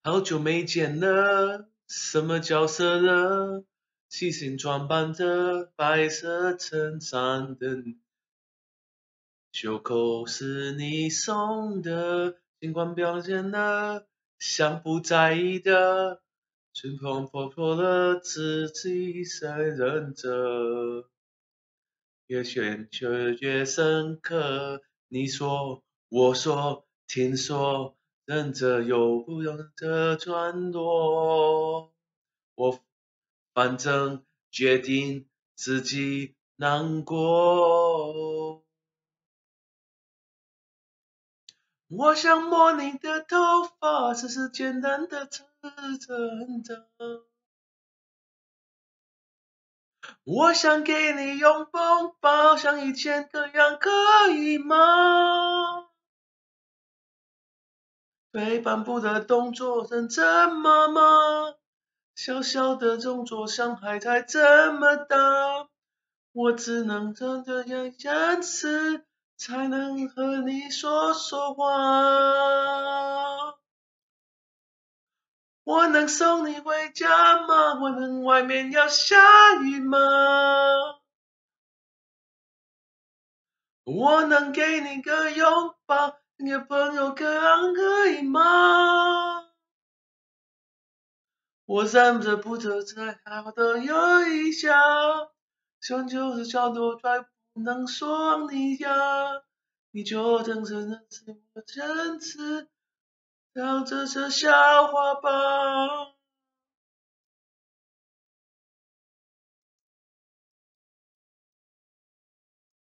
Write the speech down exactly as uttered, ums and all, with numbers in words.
好久没见了，什么角色了？细心装扮着白色衬衫的袖口是你送的，尽管表现得像不在意的，春风破破了自己在忍着，越选却越深刻。你说，我说，听说，忍着又不忍着转落。我反正决定自己难过。我想摸你的头发，只是简单的指真的。我想给你拥抱抱，像以前那样，可以吗？退半步的动作，认真吗吗？小小的动作，伤害才这么大。我只能这这样坚持，才能和你说说话。我能送你回家吗？我能外面要下雨吗？我能给你个拥抱，你的朋友可安可以吗？我忍着不着再好的有一下，想就是角度再不能说你呀，你就真正的是我真挚，当这是笑话吧。